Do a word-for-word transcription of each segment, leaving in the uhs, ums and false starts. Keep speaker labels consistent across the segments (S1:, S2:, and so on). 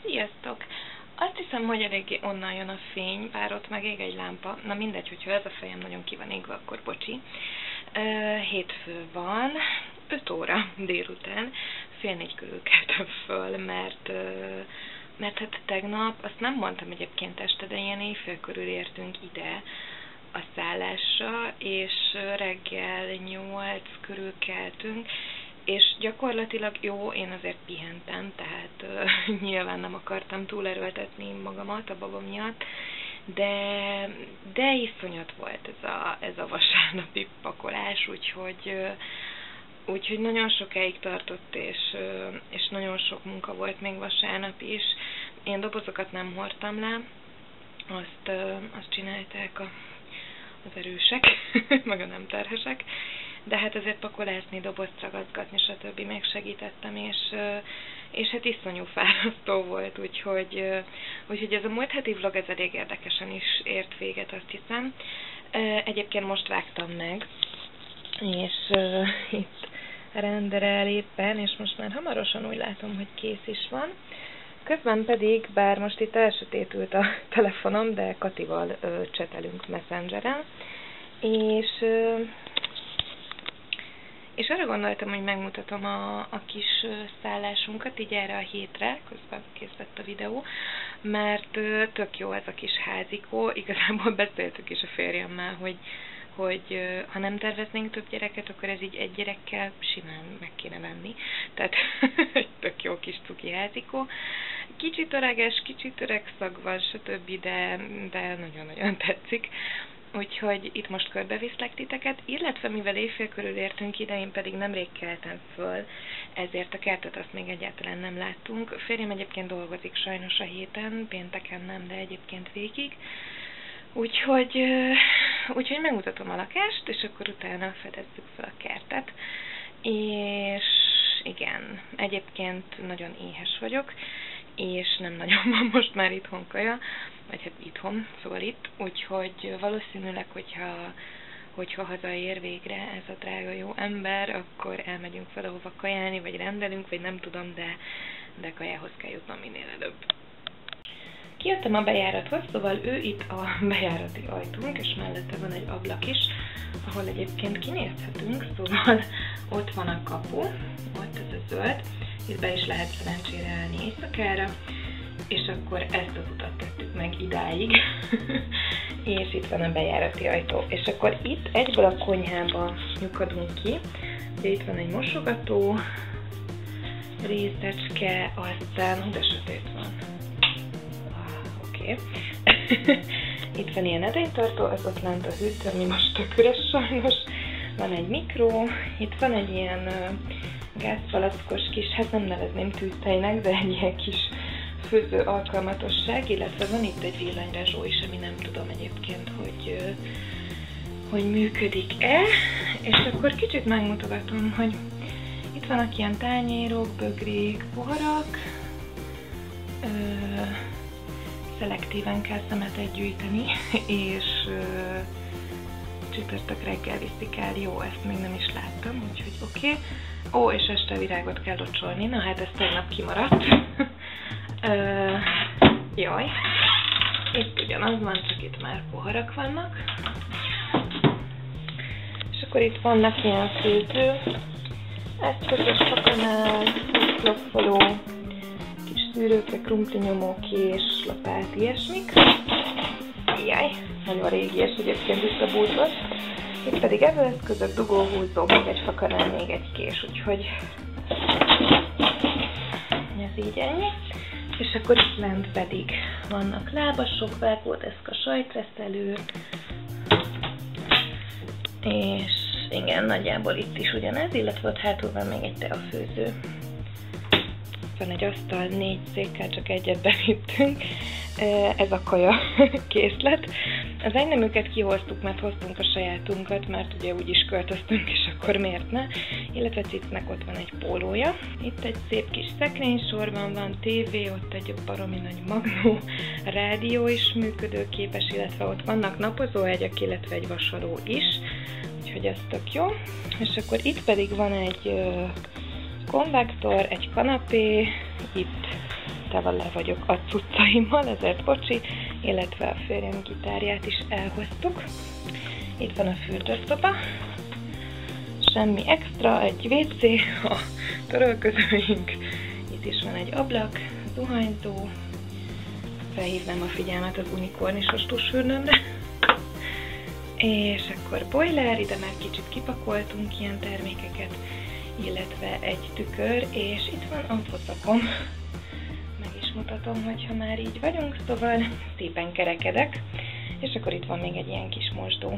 S1: Sziasztok! Azt hiszem, hogy eléggé onnan jön a fény, bár ott meg ég egy lámpa. Na mindegy, hogyha ez a fejem nagyon ki van égve, akkor bocsi. Uh, hétfő van, öt óra délután, fél négy körül keltem föl, mert, uh, mert hát tegnap, azt nem mondtam egyébként este, de ilyen éjfél körül értünk ide a szállásra, és reggel nyolc körül keltünk, és gyakorlatilag jó, én azért pihentem, tehát uh, nyilván nem akartam túlerőltetni magamat a baba miatt, de, de iszonyat volt ez a, ez a vasárnapi pakolás, úgyhogy, uh, úgyhogy nagyon sokáig tartott, és, uh, és nagyon sok munka volt még vasárnap is. Én dobozokat nem hordtam le, azt, uh, azt csinálták a, az erősek, meg a nem terhesek. De hát azért pakolásni, dobozt ragaszgatni, stb. Még segítettem, és, és hát iszonyú fárasztó volt, úgyhogy, úgyhogy ez a múlt heti vlog ez elég érdekesen is ért véget, azt hiszem. Egyébként most vágtam meg, és uh, itt renderel éppen, és most már hamarosan úgy látom, hogy kész is van. Közben pedig, bár most itt elsötétült a telefonom, de Katival uh, csetelünk Messengeren, és... Uh, És arra gondoltam, hogy megmutatom a, a kis szállásunkat így erre a hétre, közben kész lett a videó, mert tök jó ez a kis házikó. Igazából beszéltük is a férjemmel, hogy, hogy ha nem terveznénk több gyereket, akkor ez így egy gyerekkel simán meg kéne venni. Tehát egy tök jó kis cuki házikó. Kicsit öreges, kicsit öregszag van, stb., de, de nagyon-nagyon tetszik. Úgyhogy itt most körbeviszlek titeket, illetve mivel éjfél körül értünk ide, én pedig nemrég keltem föl, ezért a kertet azt még egyáltalán nem láttunk. Férjem egyébként dolgozik sajnos a héten, pénteken nem, de egyébként végig. Úgyhogy, úgyhogy megmutatom a lakást, és akkor utána fedezzük fel a kertet. És igen, egyébként nagyon éhes vagyok, és nem nagyon van most már itthon kaja, vagy hát itthon, szóval itt, úgyhogy valószínűleg, hogyha, hogyha hazaér végre ez a drága jó ember, akkor elmegyünk valahova kajálni, vagy rendelünk, vagy nem tudom, de, de kajához kell jutnom minél előbb. Kijöttem a bejárathoz, szóval ő itt a bejárati ajtunk, és mellette van egy ablak is, ahol egyébként kinézhetünk, szóval ott van a kapu, ott ez a zöld, itt be is lehet szerencsére állni éjszakára, és akkor ezt az utat tettük meg idáig, és itt van a bejárati ajtó. És akkor itt egyből a konyhába nyukadunk ki, de itt van egy mosogató részecske, aztán, hú, de sötét van. Oké. Okay. Itt van ilyen edénytartó, az ott lent a hűtő, ami most tök üres sajnos. Van egy mikró, itt van egy ilyen uh, gázpalackos kis, hát nem nevezném tűzhelynek, de egy ilyen kis főző alkalmatosság, illetve van itt egy villanyrezsó is, ami nem tudom egyébként, hogy, uh, hogy működik-e. És akkor kicsit megmutogatom, hogy itt vannak ilyen tányérok, bögrék, poharak, uh, szelektíven kell szemetet gyűjteni, és uh, csütörtök reggel viszik el. Jó, ezt még nem is láttam, úgyhogy oké. Okay. Ó, és este virágot kell locsolni, na hát ez tegnap kimaradt. uh, jaj, itt ugyanaz van, csak itt már poharak vannak. És akkor itt vannak ilyen főző eszközös, kakanál, flokkoló, szűrőkre, krumplinyomók és lapát, ilyesmik. Jaj, nagyon régi, és egyébként visszabújtott. Itt pedig evőeszközök, dugóhúzó, még egy fakanál, még egy kés, úgyhogy ez így ennyi. És akkor itt lent pedig vannak lábasok, vágódeszka, sajtreszelő, és igen, nagyjából itt is ugyanez, illetve ott hátul van még egy teafőző. Van egy asztal, négy székkel, csak egyet bevittünk. Ez a kaja készlet. Az egyneműket kihoztuk, mert hoztunk a sajátunkat, mert ugye úgyis költöztünk, és akkor miért ne? Illetve Cicnek ott van egy pólója. Itt egy szép kis szekrénysorban van tévé, ott egy baromi nagy magnó rádió is működőképes, illetve ott vannak napozóágyak, illetve egy vasaló is. Úgyhogy ez tök jó. És akkor itt pedig van egy konvektor, egy kanapé, itt Mártával le vagyok a cuccaimmal, ezért bocsi, illetve a férjem gitárját is elhoztuk. Itt van a fürdőszoba, semmi extra, egy vé cé, a törölközőink, itt is van egy ablak, zuhanyzó, felhívnám a figyelmet az unikornisos tusfürdőmre, és akkor boiler, ide már kicsit kipakoltunk ilyen termékeket, illetve egy tükör, és itt van a foszakom. Meg is mutatom, hogyha már így vagyunk, szóval szépen kerekedek, és akkor itt van még egy ilyen kis mosdó.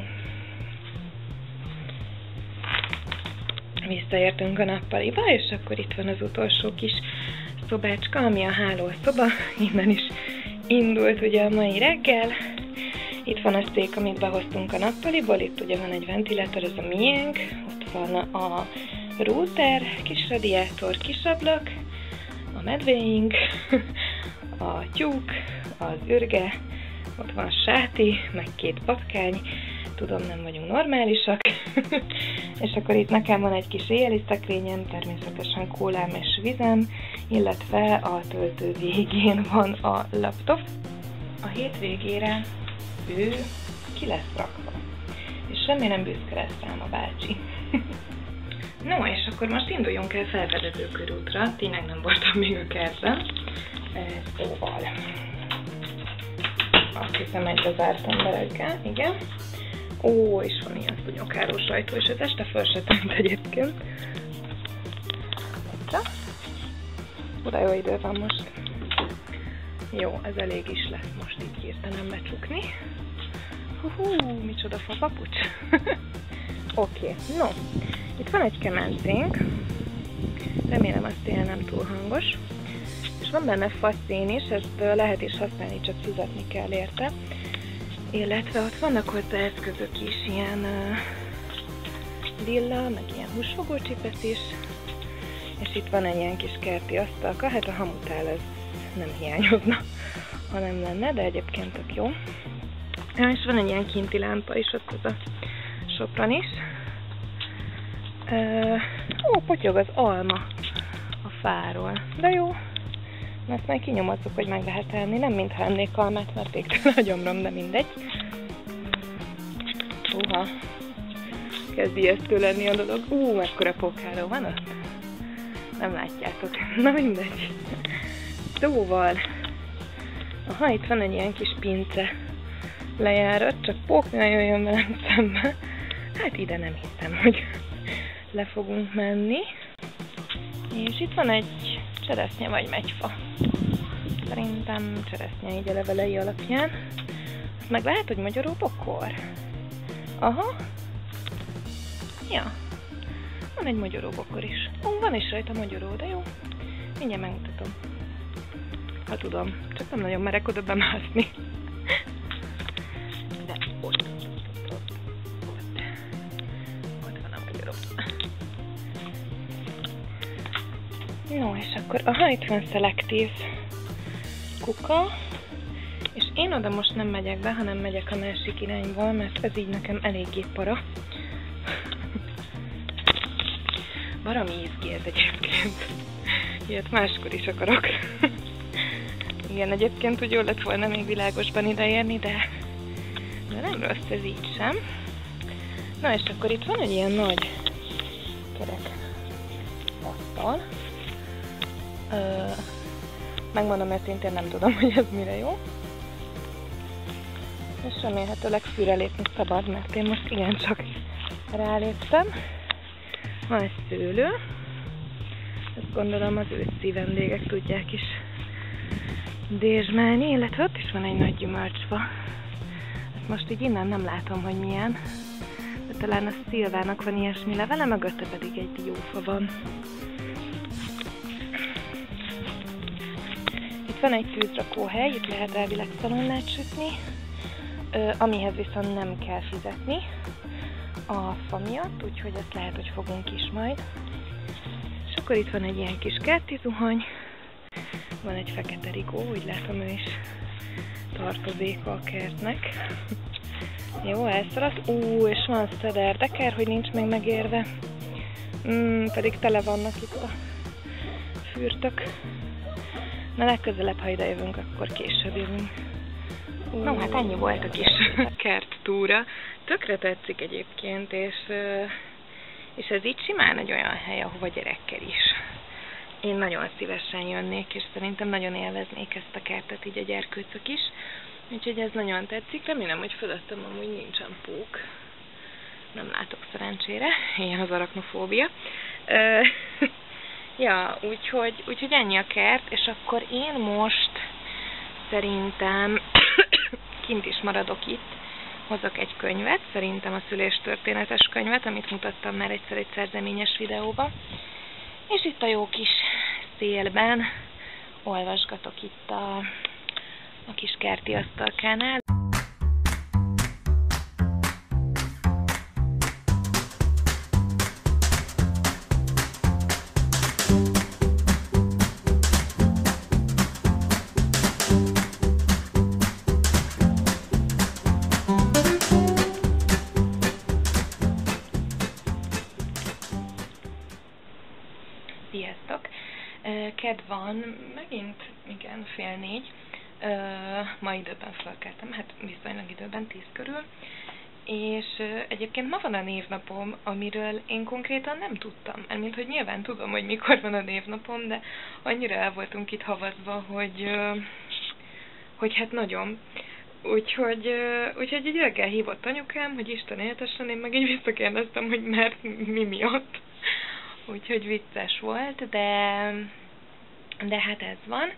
S1: Visszaértünk a nappaliba, és akkor itt van az utolsó kis szobácska, ami a hálószoba, innen is indult ugye a mai reggel. Itt van a szék, amit behoztunk a nappaliból, itt ugye van egy ventilátor, ez a miénk, ott van a router, kis radiátor, kis ablak, a medvéink, a tyúk, az ürge, ott van Sáti, meg két patkány, tudom, nem vagyunk normálisak, és akkor itt nekem van egy kis éjjeli szekrényem, természetesen kólám és vizem, illetve a töltő végén van a laptop. A hétvégére ő ki lesz rakva, és remélem büszke lesz rám a bácsi. No, és akkor most induljunk el felfedező körútra, tényleg nem voltam még a kertben, szóval azt hiszem egy bezárt emberekkel, igen. Ó, és van ilyen szúnyogáros rajtó, és ez este föl se tűnt egyébként. Hoppá. Oda jó idő van most. Jó, ez elég is lesz most így hirtelen becsukni. Hú, micsoda fa papucs. Oké, okay. No, itt van egy kemencénk. Remélem az tél nem túl hangos. És van benne faszén is, ezt lehet is használni, csak fizetni kell érte. Illetve ott vannak hozzá eszközök is, ilyen uh, lilla, meg ilyen húsfogócsipesz is. És itt van egy ilyen kis kerti asztalka, hát a hamutál ez nem hiányozna, ha nem lenne, de egyébként tök jó. Ja, és van egy ilyen kinti lámpa is, ott az a sopron is. Uh, ó, potyog az alma a fáról, de jó. Ezt majd kinyomozzuk, hogy meg lehet enni, nem mintha ennék almát, mert végtelen a gyomrom, de mindegy. Húha, kezd ijesztő lenni a dolog. Ú, mekkora pókháló van ott? Nem látjátok. Na mindegy. Szóval, aha, itt van egy ilyen kis pince lejárat, csak pók ne jöjjön velem szembe. Hát ide nem hiszem, hogy le fogunk menni. És itt van egy cseresznye vagy megyfa. Szerintem cseresznye így a levelei alapján. Azt meg lehet, hogy magyarul bokor. Aha. Ja. Van egy magyaró bokor is. Ó, van is rajta magyaró, de jó. Mindjárt megmutatom. Ha tudom. Csak nem nagyon merek oda bemászni. De ott. Ott. Ott. Ott van a magyaró. No, és akkor, aha, itt van szelektív kuka, és én oda most nem megyek be, hanem megyek a másik irányból, mert ez így nekem eléggé para. Baromi izgi ez egyébként. Ilyet máskor is akarok. Igen, egyébként úgy jól lett volna még világosban ideérni, de, de nem rossz ez így sem. Na és akkor itt van egy ilyen nagy kerek asztal. Uh, megmondom őszintén, nem tudom, hogy ez mire jó. És remélhetőleg fűre lépni szabad, mert én most igencsak ráléptem. Van egy szőlő. Ezt gondolom az őszi vendégek tudják is dézsmálni, illetve ott is van egy nagy gyümölcsfa. Ezt most így innen nem látom, hogy milyen. De talán a szilvának van ilyesmi levele, mögötte pedig egy diófa van. Itt van egy tűzrakóhely, itt lehet elvileg szalonnát sütni, amihez viszont nem kell fizetni a fa miatt, úgyhogy ezt lehet, hogy fogunk is majd. És akkor itt van egy ilyen kis kerti zuhany, van egy fekete rigó, úgy látom ő is tartozéka a kertnek. Jó, elszaladt. Ú, és van szeder, de kár, hogy nincs még megérve. Mm, pedig tele vannak itt a fürtök. Na legközelebb, ha ide jövünk, akkor később jövünk. No, hát ennyi volt a kis kerttúra. Tökre tetszik egyébként, és, és ez így simán egy olyan hely, ahova gyerekkel is. Én nagyon szívesen jönnék, és szerintem nagyon élveznék ezt a kertet így a gyerkőcök is. Úgyhogy ez nagyon tetszik. Remélem, hogy fölöttem amúgy nincsen pók. Nem látok szerencsére. Ilyen az arachnofóbia. Ja, úgyhogy, úgyhogy ennyi a kert, és akkor én most szerintem kint is maradok itt, hozok egy könyvet, szerintem a szüléstörténetes könyvet, amit mutattam már egyszer egy szerzeményes videóban, és itt a jó kis szélben olvasgatok itt a, a kis kerti asztalkánál. Sziasztok! Kedv van, megint, igen, fél négy. Ma időben felkeltem, hát viszonylag időben, tíz körül. És egyébként ma van a névnapom, amiről én konkrétan nem tudtam. Mint hogy nyilván tudom, hogy mikor van a névnapom, de annyira el voltunk itt havazva, hogy, hogy hát nagyon. Úgyhogy, úgyhogy így reggel hívott anyukám, hogy Isten éltessen, én meg így visszakérdeztem, hogy mert mi miatt. Úgyhogy vicces volt, de, de hát ez van.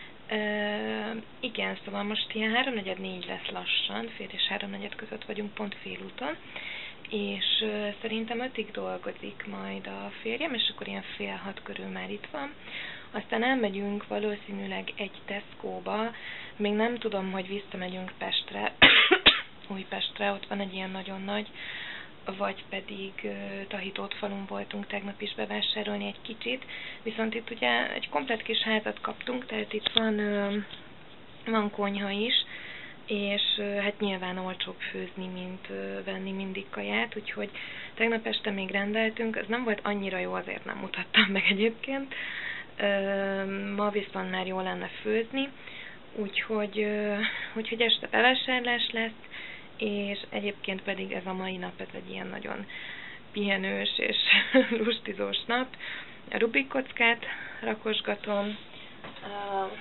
S1: Uh, igen, szóval most ilyen háromnegyed négy lesz lassan, fél és háromnegyed között vagyunk pont félúton, és uh, szerintem ötig dolgozik majd a férjem, és akkor ilyen fél hat körül már itt van. Aztán elmegyünk valószínűleg egy Tesco-ba, még nem tudom, hogy visszamegyünk Pestre, Újpestre, ott van egy ilyen nagyon nagy, vagy pedig uh, Tahitótfalun voltunk tegnap is bevásárolni egy kicsit, viszont itt ugye egy komplett kis házat kaptunk, tehát itt van, uh, van konyha is, és uh, hát nyilván olcsóbb főzni, mint uh, venni mindig kaját, úgyhogy tegnap este még rendeltünk, ez nem volt annyira jó, azért nem mutattam meg egyébként, uh, ma viszont már jó lenne főzni, úgyhogy, uh, úgyhogy este bevásárlás lesz, és egyébként pedig ez a mai nap, ez egy ilyen nagyon pihenős és lustizós nap. A Rubik kockát rakosgatom, uh,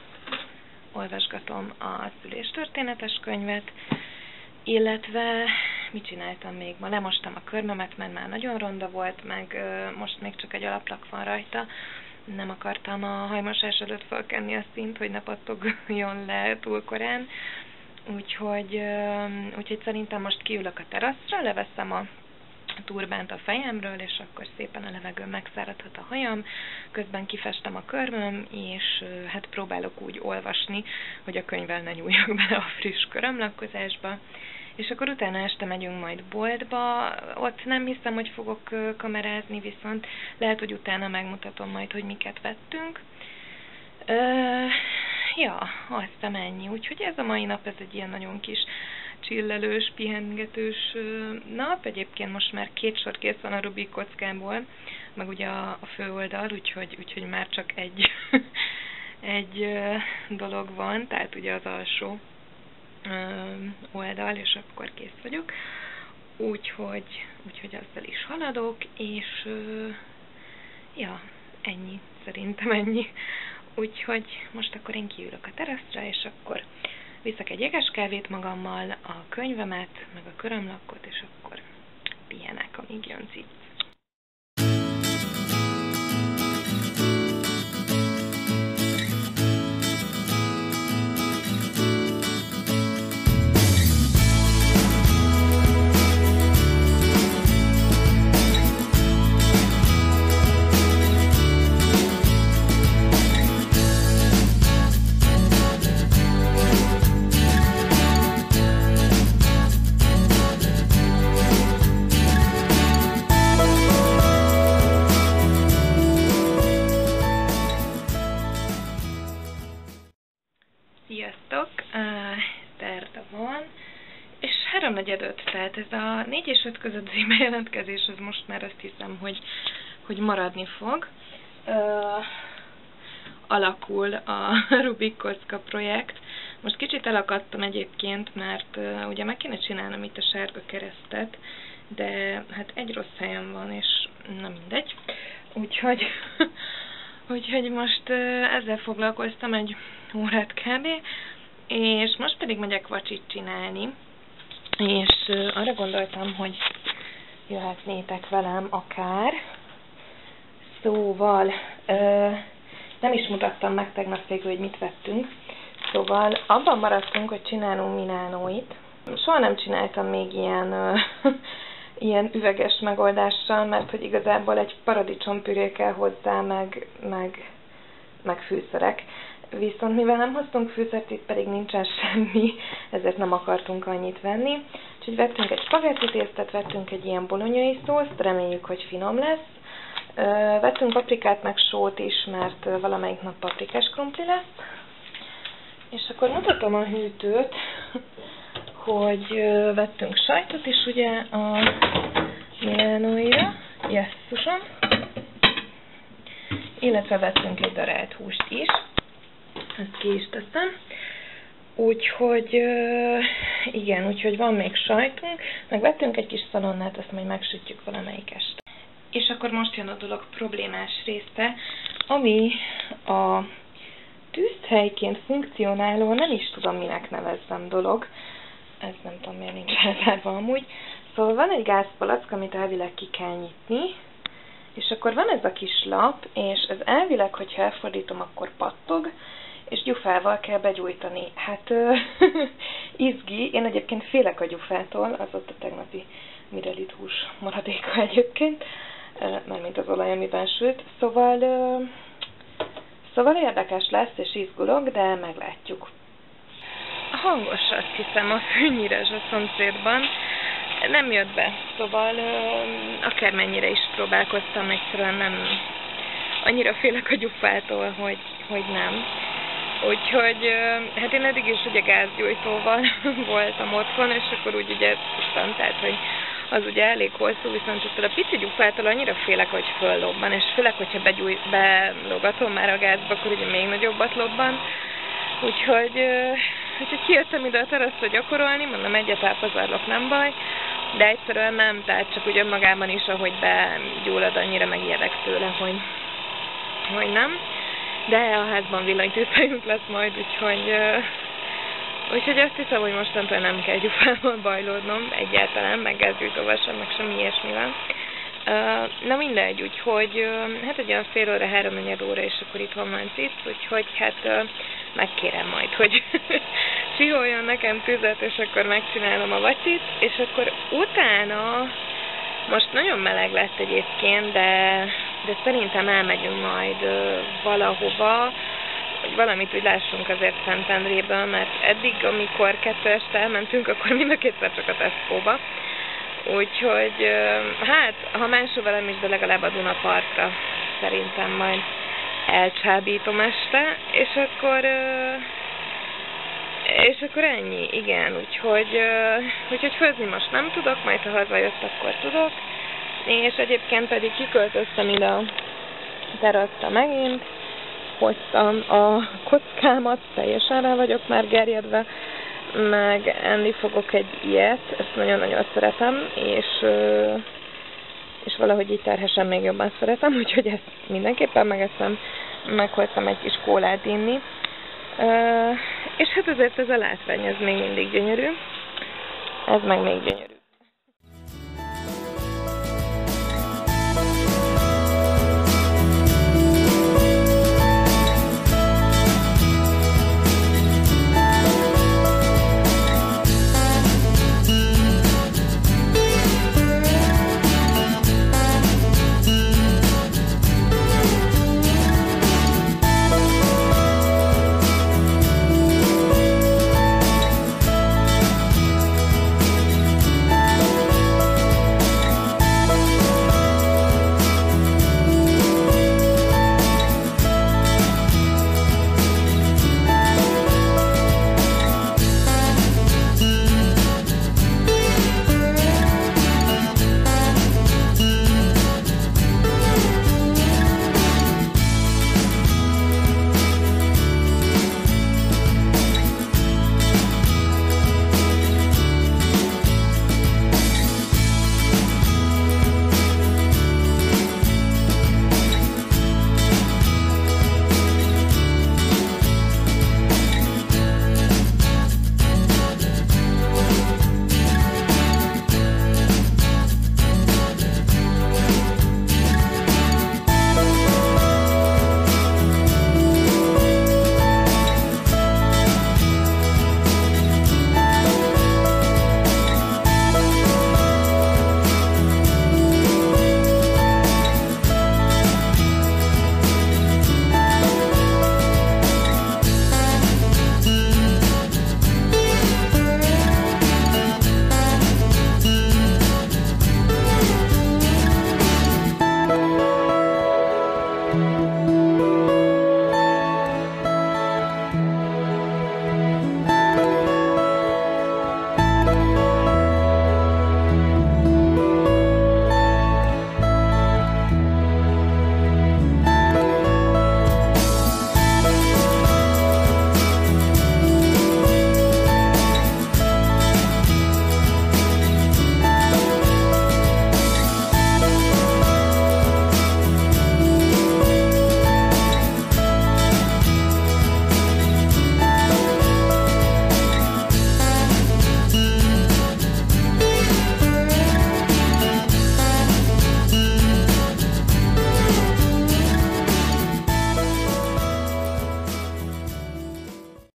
S1: olvasgatom a szüléstörténetes könyvet, illetve mit csináltam még? Ma lemostam a körmömet, mert már nagyon ronda volt, meg uh, most még csak egy alaplak van rajta. Nem akartam a hajmosás előtt felkenni a szint, hogy ne pattogjon le túl korán. Úgyhogy, úgyhogy szerintem most kiülök a teraszra, leveszem a turbánt a fejemről, és akkor szépen a levegőn megszáradhat a hajam, közben kifestem a körmöm, és hát próbálok úgy olvasni, hogy a könyvvel ne nyúljak bele a friss körömlakkozásba. És akkor utána este megyünk majd boltba, ott nem hiszem, hogy fogok kamerázni, viszont lehet, hogy utána megmutatom majd, hogy miket vettünk. Uh, ja, azt hiszem ennyi. Úgyhogy ez a mai nap, ez egy ilyen nagyon kis csillelős, pihengetős uh, nap. Egyébként most már két sor kész van a Rubik kockából, meg ugye a, a főoldal, úgyhogy, úgyhogy már csak egy, egy uh, dolog van, tehát ugye az alsó uh, oldal, és akkor kész vagyok. Úgyhogy, úgyhogy azzal is haladok, és uh, ja, ennyi, szerintem ennyi. Úgyhogy most akkor én kiülök a teraszra, és akkor viszek egy jegeskávét magammal, a könyvemet, meg a körömlakkot, és akkor pihenek, amíg jön cic. Sziasztok! Uh, szerda van, és háromnegyed öt, tehát ez a négy és öt közötti bejelentkezés, az most már azt hiszem, hogy, hogy maradni fog. Uh, alakul a Rubik kocka projekt. Most kicsit elakadtam egyébként, mert uh, ugye meg kéne csinálnom itt a sárga keresztet, de hát egy rossz helyen van, és nem mindegy. Úgyhogy, úgyhogy most uh, ezzel foglalkoztam egy órát kb. És most pedig megyek vacsit csinálni, és uh, arra gondoltam, hogy jöhetnétek velem akár. Szóval uh, nem is mutattam meg tegnap végül, hogy mit vettünk. Szóval abban maradtunk, hogy csinálunk Milánóit. Soha nem csináltam még ilyen, uh, ilyen üveges megoldással, mert hogy igazából egy paradicsompüré kell hozzá, meg, meg, meg fűszerek. Viszont mivel nem hoztunk fűszert, itt pedig nincsen semmi, ezért nem akartunk annyit venni. Úgyhogy vettünk egy spagetti tésztát, vettünk egy ilyen bolonyai szószt, reméljük, hogy finom lesz. Uh, vettünk paprikát, meg sót is, mert uh, valamelyik nap paprikás krumpli lesz. És akkor mutatom a hűtőt, hogy uh, vettünk sajtot is ugye a Milánóira, jesszusom, illetve vettünk egy darált húst is, ezt ki is teszem. Úgyhogy, uh, igen, úgyhogy van még sajtunk, meg vettünk egy kis szalonnát, ezt majd megsütjük valamelyik este. És akkor most jön a dolog problémás része, ami a tűzhelyként funkcionáló, nem is tudom minek nevezzem dolog, ez nem tudom miért nincs elzárva amúgy. Szóval van egy gázpalack, amit elvileg ki kell nyitni, és akkor van ez a kis lap, és ez elvileg, hogyha elfordítom, akkor pattog, és gyufával kell begyújtani. Hát izgi, én egyébként félek a gyufától, az ott a tegnapi mirelit hús maradéka egyébként, mármint az olaj, amiben sült. Szóval, szóval érdekes lesz, és izgulok, de meglátjuk. Hangos, azt hiszem, a fűnyírás a szomszédban. Nem jött be, szóval akármennyire is próbálkoztam, egyszerűen nem. Annyira félek a gyufától, hogy, hogy nem. Úgyhogy, hát én eddig is ugye gázgyújtóval voltam otthon, és akkor úgy ugye tudtam, tehát, hogy az ugye elég hosszú, viszont ettől a pici gyufától annyira félek, hogy föllobban, és főleg, hogyha begyúj, belogatom már a gázba, akkor ugye még nagyobbat lobban. Úgyhogy, úgyhogy kijöttem ide a teraszra gyakorolni, mondom, egyet elpazarlok, nem baj, de egyszerűen nem, tehát csak ugye magában is, ahogy begyullad, annyira megijedek tőle, hogy, hogy nem. De a házban villanytűzhelyünk lesz majd, úgyhogy, úgyhogy azt hiszem, hogy mostantól nem kell gyufával bajlódnom egyáltalán, meg gázgyújtóval sem, meg semmi ilyesmivel. Na mindegy, úgyhogy hát egy olyan fél óra, háromnegyed óra, és akkor itt van Mancic, úgyhogy hát megkérem majd, hogy csiholjon nekem tüzet, és akkor megcsinálom a vacsit, és akkor utána, most nagyon meleg lett egyébként, de, de szerintem elmegyünk majd valahova, hogy valamit úgy lássunk azért Szentendréből, mert eddig, amikor kettő este elmentünk, akkor mind a kétszer csak a Tesco-ba. Úgyhogy, hát, ha máshova nem is, de legalább a Dunapartra szerintem majd elcsábítom este, és akkor, és akkor ennyi, igen, úgyhogy, úgyhogy főzni most nem tudok, majd ha hazajött, akkor tudok, és egyébként pedig kiköltöztem ide a teraszra megint, hoztam a kockámat, teljesen rá vagyok már gerjedve, meg enni fogok egy ilyet, ezt nagyon-nagyon szeretem, és, és valahogy így terhesen még jobban szeretem, úgyhogy ezt mindenképpen megeszem, meghoztam egy kis kólát inni, és hát azért ez a látvány, ez még mindig gyönyörű, ez meg még gyönyörű.